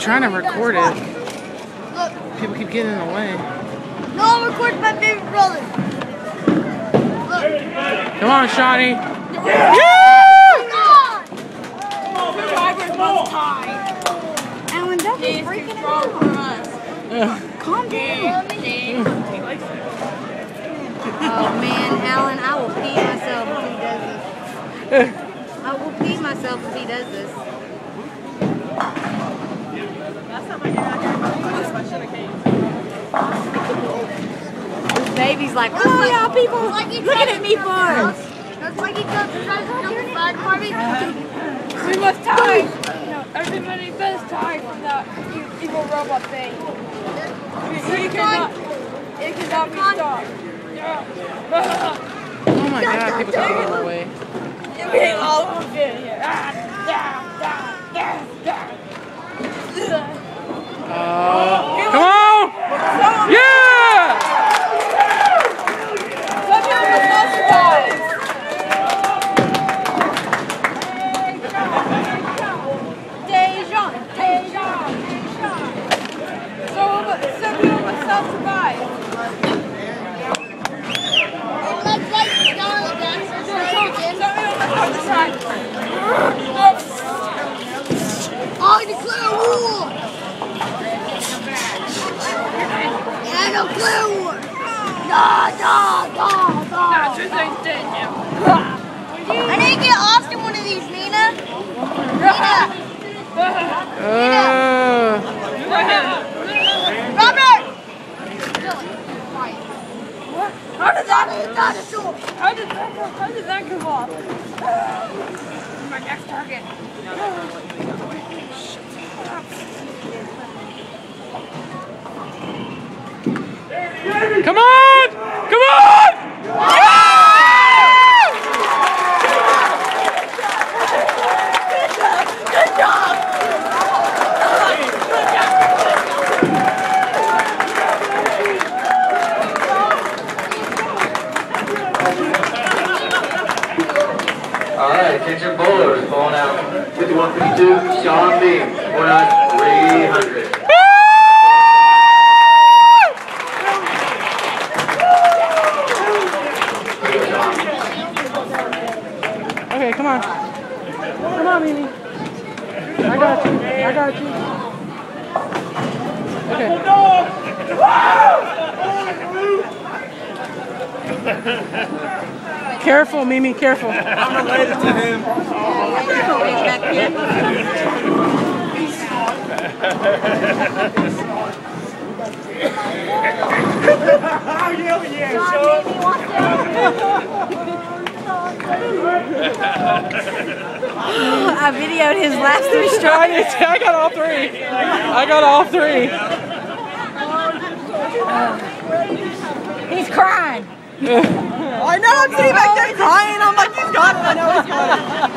trying to record it. Look. People keep getting in the way. No, I'm recording my baby brother. Look. Come on, Shawnee. Yeah! Drivers must tie. And when Duffy's freaking out. Calm down. Oh man, Alan, I will pee myself if he does this. I will pee myself if he does this. Last time I came out here, I should have came. This baby's like, oh yeah, people looking at me for. That's like he does the flag party. We must tie. Everybody does tie from that evil robot thing. It cannot be stopped. Oh my god, people keep getting in the way. We all of it here. Come on! Yeah! Some people must not survive. Dejan. Some people must not survive. I declare war! Yeah, I declare war! No! I need to get Austin one of these, Nina! Robert! How did that come off? My next target. Come on! Come on! Good job! Alright, attention bowlers, bowling out 51-52, Shawn Beam, going out 300. Okay, come on. Come on, Mimi. I got you. Okay. Careful, Mimi, careful. I'm related to him. I videoed his last three strikes. I got all three. He's crying. I know, I'm sitting back there crying. I'm like, he's got it. I know he's got it.